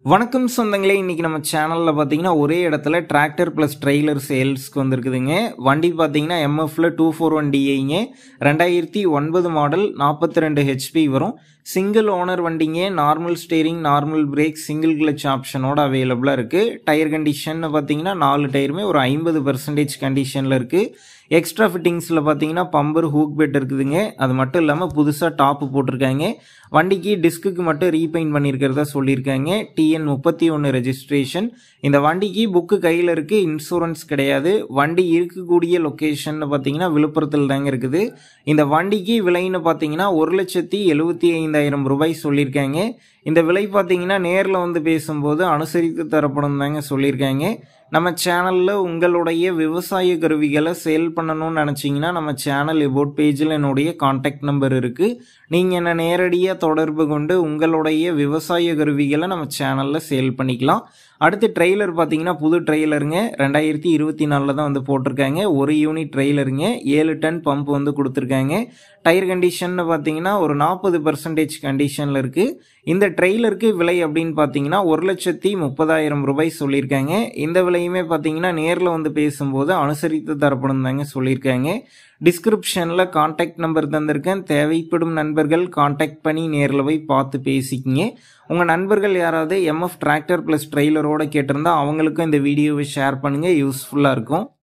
வணக்கம் சொந்தங்களே, இன்னைக்கு நம்ம சேனல்ல பாத்தீங்கன்னா ஒரே இடத்துல டிராக்டர் பிளஸ் ட்ரெய்லர் சேல்ஸ்க்கு வந்திருக்குதுங்க. வண்டி பாத்தீங்கன்னா எம்எஃப்ல 241DIங்க, 2009 மாடல், 42 ஹெச்பி வரும். சிங்கிள் ஓனர் வண்டிங்க. Normal steering, normal brake, single clutch ஆப்ஷனோட அவைலபிளா இருக்கு. டயர் கண்டிஷன் பாத்தீங்கன்னா 4 டயருமே ஒரு 50% கண்டிஷன்ல இருக்கு. எக்ஸ்ட்ரா ஃபிட்டிங்ஸ்ல பாத்தீங்கன்னா பம்பர், ஹூக் பெட் இருக்குதுங்க. அது மட்டும் இல்லாம புதுசா டாப் போட்டிருக்காங்க. வண்டிக்கு டிஸ்க்கு மட்டும் ரீபெயிண்ட் பண்ணியிருக்கிறதா சொல்லியிருக்காங்க. TN31 registration. இந்த வண்டிக்கு புக்கு கையில் இருக்கு, இன்சூரன்ஸ் கிடையாது. வண்டி இருக்கக்கூடிய லொக்கேஷன் பார்த்தீங்கன்னா விழுப்புரத்தில் தாங்க இருக்குது. இந்த வண்டிக்கு விலைன்னு பார்த்தீங்கன்னா 1,75,000 ரூபாய் சொல்லியிருக்காங்க. இந்த விலை பார்த்தீங்கன்னா நேரில் வந்து பேசும்போது அனுசரித்து தரப்படும் தாங்க சொல்லியிருக்காங்க. நம்ம சேனலில் உங்களுடைய விவசாய கருவிகளை சேல் பண்ணணும்னு நினச்சிங்கன்னா நம்ம சேனல் எபோட் பேஜில் என்னுடைய கான்டாக்ட் நம்பர் இருக்குது. நீங்கள் என்னை நேரடியாக தொடர்பு கொண்டு உங்களுடைய விவசாய கருவிகளை நம்ம சேனலில் சேல் பண்ணிக்கலாம். அடுத்து ட்ரெய்லர் பார்த்தீங்கன்னா புது ட்ரெய்லருங்க, 2024 தான் வந்து போட்டிருக்காங்க. ஒரு யூனிட் ட்ரெய்லருங்க, 7 டன் பம்ப் வந்து கொடுத்துருக்காங்க. டயர் கண்டிஷன் பார்த்தீங்கன்னா ஒரு 40% கண்டிஷனில் இருக்குது. இந்த ட்ரெய்லருக்கு விலை அப்படின்னு பார்த்தீங்கன்னா 1,30,000 ரூபாய் சொல்லியிருக்காங்க. இந்த விலையுமே பார்த்தீங்கன்னா நேரில் வந்து பேசும்போது அனுசரித்து தரப்படும் தாங்க சொல்லியிருக்காங்க. டிஸ்கிரிப்ஷனில் கான்டாக்ட் நம்பர் தந்திருக்கேன். தேவைப்படும் நண்பர்கள் கான்டாக்ட் பண்ணி நேரில் போய் பார்த்து பேசிக்கிங்க. உங்கள் நண்பர்கள் யாராவது எம்எஃப் டிராக்டர் ப்ளஸ் ட்ரெய்லரோட கேட்டிருந்தா அவங்களுக்கும் இந்த வீடியோவை ஷேர் பண்ணுங்கள், யூஸ்ஃபுல்லாக இருக்கும்.